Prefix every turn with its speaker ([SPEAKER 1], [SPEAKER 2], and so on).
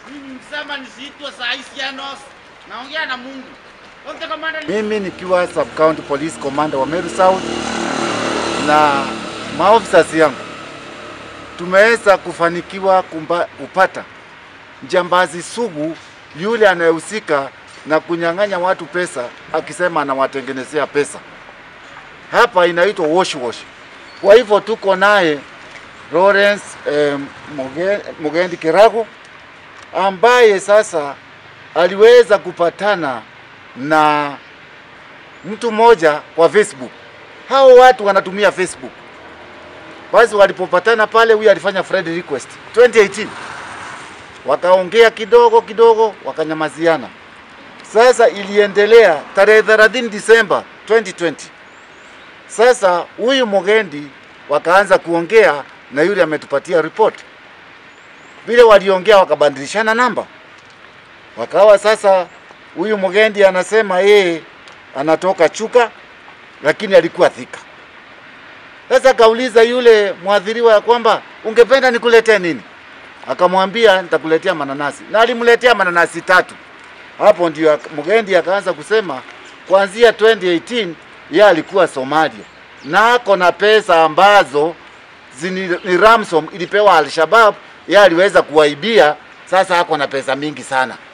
[SPEAKER 1] Mimi msema nisiitwe saa hii Sianos. Naongea na Mungu.
[SPEAKER 2] Mimi nikiwa Sub County Police Commander wa Meru South na maofisa yangu tumeweza kufanikiwa kupata jambazi sugu yule anayehusika na kunyang'anya watu pesa akisema anawatengenezea pesa. Hapa inaitwa wash. Kwa hivyo tuko naye Lawrence Mugendi Kirago ambaye sasa aliweza kupatana na mtu mmoja kwa Facebook. Hao watu wanatumia Facebook. Basi walipopatana pale, huyu alifanya friend request 2018. Wakaongea kidogo wakanyamaziana. Sasa iliendelea tarehe 30 Disemba 2020. Sasa huyu Mugendi wakaanza kuongea na yule ametupatia report. Vile waliongea wakabadilishana namba. Wakawa sasa huyu Mugendi anasema yeye anatoka Chuka lakini alikuwa Thika. Sasa kauliza yule mwadhiriwa ya kwamba ungependa nikuletee nini? Akamwambia nitakuletea mananasi. Na alimletea mananasi 3. Hapo ndio Mugendi akaanza kusema kuanzia 2018 yeye alikuwa Somalia. Na ako na pesa ambazo ni ransom ilipewa Al-Shabaab, yeye aliweza kuwaibia, sasa ako na pesa mingi sana.